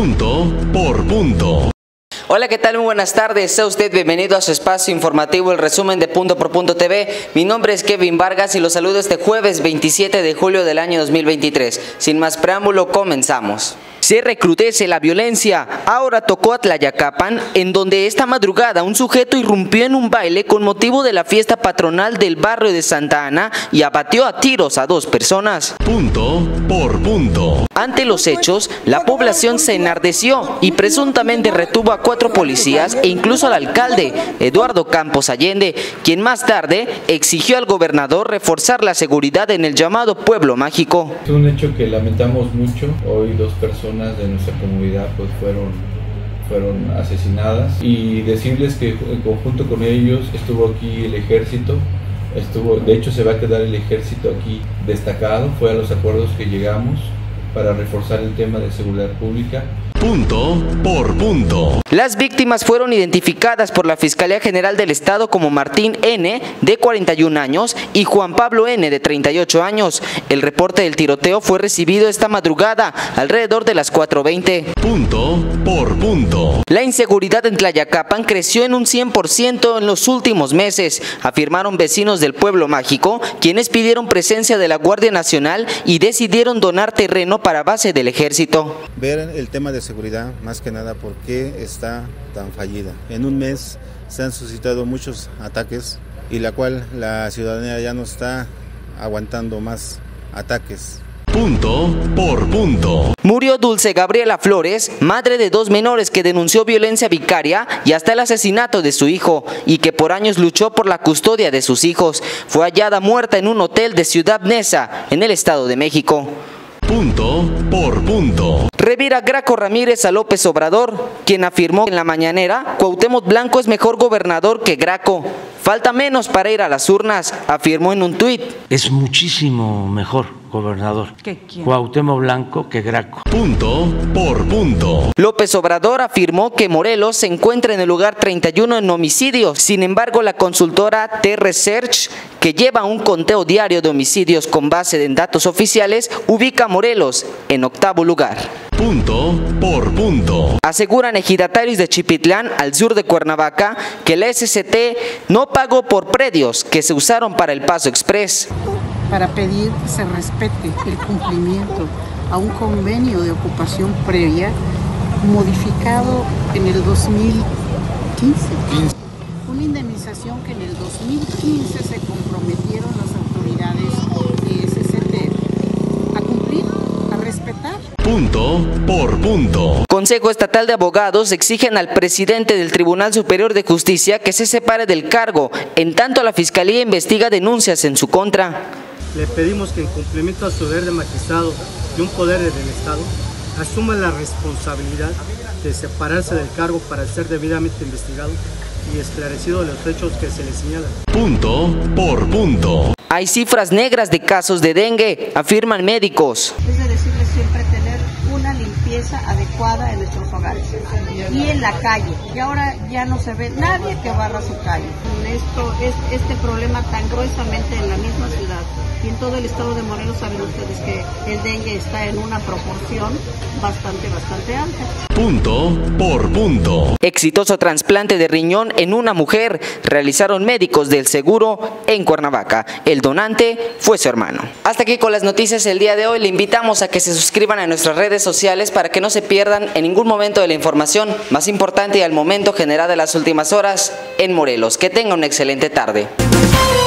Punto por punto. Hola, ¿qué tal? Muy buenas tardes. Sea usted bienvenido a su espacio informativo, el resumen de Punto por Punto TV. Mi nombre es Kevin Vargas y los saludo este jueves 27 de julio del año 2023. Sin más preámbulo, comenzamos. Se recrudece la violencia. Ahora tocó a Tlayacapan, en donde esta madrugada un sujeto irrumpió en un baile con motivo de la fiesta patronal del barrio de Santa Ana y abatió a tiros a 2 personas. Punto por punto. Ante los hechos, la población se enardeció y presuntamente retuvo a 4 policías e incluso al alcalde, Eduardo Campos Allende, quien más tarde exigió al gobernador reforzar la seguridad en el llamado Pueblo Mágico. Es un hecho que lamentamos mucho. Hoy 2 personas de nuestra comunidad pues fueron asesinadas, y decirles que en conjunto con ellos estuvo aquí el ejército. De hecho se va a quedar el ejército aquí destacado. Fue a los acuerdos que llegamos para reforzar el tema de seguridad pública. Punto por punto. Las víctimas fueron identificadas por la Fiscalía General del Estado como Martín N., de 41 años, y Juan Pablo N., de 38 años. El reporte del tiroteo fue recibido esta madrugada, alrededor de las 4:20. Punto por punto. La inseguridad en Tlayacapan creció en un 100% en los últimos meses, afirmaron vecinos del Pueblo Mágico, quienes pidieron presencia de la Guardia Nacional y decidieron donar terreno para base del ejército. Ver el tema de seguridad, más que nada, por qué está tan fallida. En un mes se han suscitado muchos ataques y la cual la ciudadanía ya no está aguantando más ataques. Punto por punto. Murió Dulce Gabriela Flores, madre de 2 menores que denunció violencia vicaria y hasta el asesinato de su hijo, y que por años luchó por la custodia de sus hijos. Fue hallada muerta en un hotel de Ciudad Neza, en el Estado de México. Punto por punto. Revira Graco Ramírez a López Obrador, quien afirmó en la mañanera: Cuauhtémoc Blanco es mejor gobernador que Graco. Falta menos para ir a las urnas, afirmó en un tuit. Es muchísimo mejor gobernador Cuauhtémoc Blanco que Graco. Punto por punto. López Obrador afirmó que Morelos se encuentra en el lugar 31 en homicidios. Sin embargo, la consultora T-Research, que lleva un conteo diario de homicidios con base en datos oficiales, ubica a Morelos en 8º lugar. Punto por punto. Aseguran ejidatarios de Chipitlán, al sur de Cuernavaca, que la SCT no pagó por predios que se usaron para el Paso Express. Para pedir que se respete el cumplimiento a un convenio de ocupación previa modificado en el 2015. Una indemnización que en el 2015 se comprometieron las autoridades de SCT a cumplir, a respetar. Punto por punto. Consejo Estatal de Abogados exigen al presidente del Tribunal Superior de Justicia que se separe del cargo, en tanto la Fiscalía investiga denuncias en su contra. Le pedimos que en cumplimiento a su deber de magistrado y un poder del Estado, asuma la responsabilidad de separarse del cargo para ser debidamente investigado y esclarecido los hechos que se le señalan. Punto por punto. Hay cifras negras de casos de dengue, afirman médicos. Es de decirles siempre tener una limpieza adecuada en nuestros hogares y en la calle. Y ahora ya no se ve nadie que barra su calle. Este problema tan gruesamente en la misma ciudad y en todo el estado de Morelos, saben ustedes que el dengue está en una proporción bastante alta. Punto por punto. Exitoso trasplante de riñón en una mujer, realizaron médicos del seguro en Cuernavaca. El donante fue su hermano. Hasta aquí con las noticias el día de hoy. Le invitamos a que se suscriban a nuestras redes sociales para que no se pierdan en ningún momento de la información más importante y al momento generada en las últimas horas en Morelos. Que tenga una excelente tarde.